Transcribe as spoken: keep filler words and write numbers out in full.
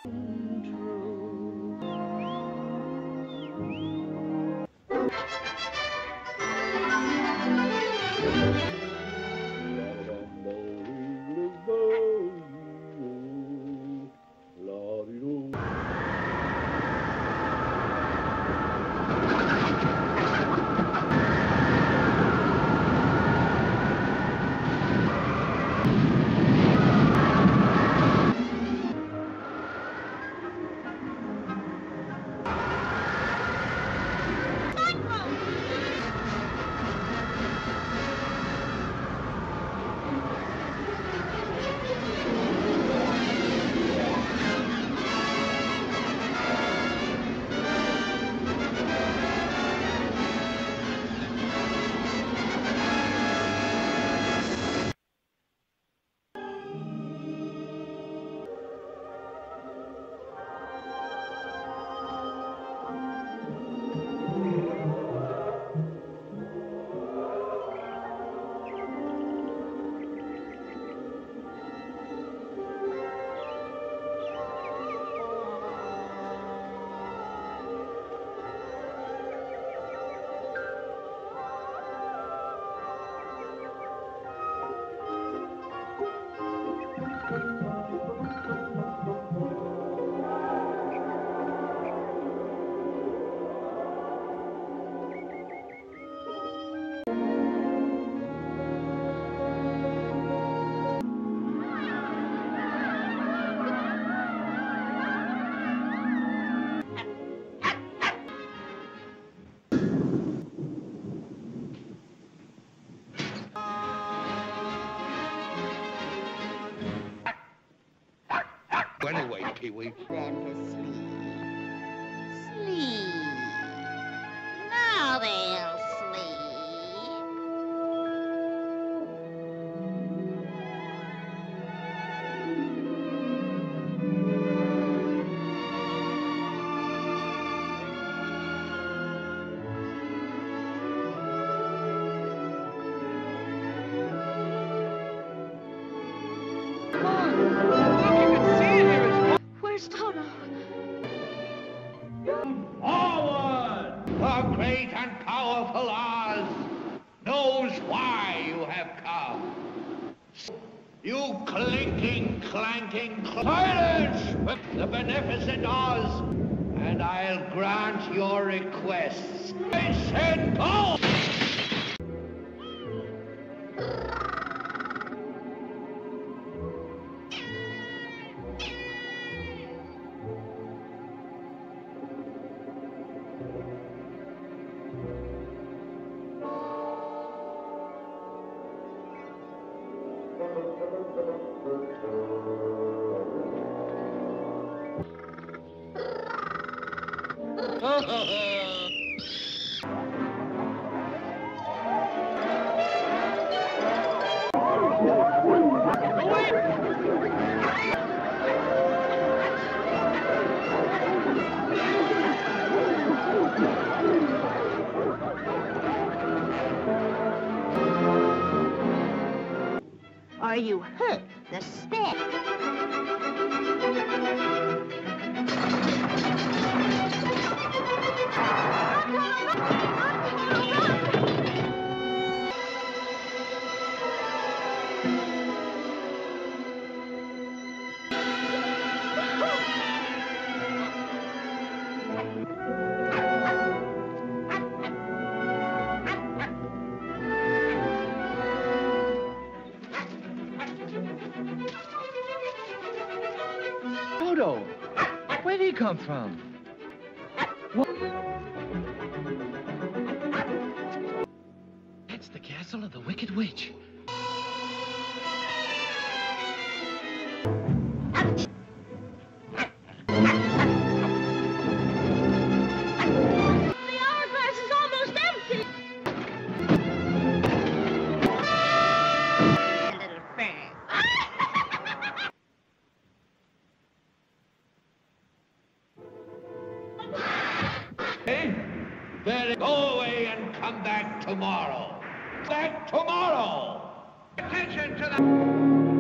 Anyway, Pee-wee. Them to sleep. Sleep. Now they'll sleep. Come on. You can see it here. Where's Toto? Forward! The great and powerful Oz knows why you have come. You clinking, clanking, silence with the beneficent Oz, and I'll grant your requests. I said go! Are you hurt? The step. Toto, where did he come from? What? It's the castle of the Wicked Witch. The hourglass is almost empty. Little fang. Hey, then go away and come back tomorrow. Back tomorrow! Attention to the...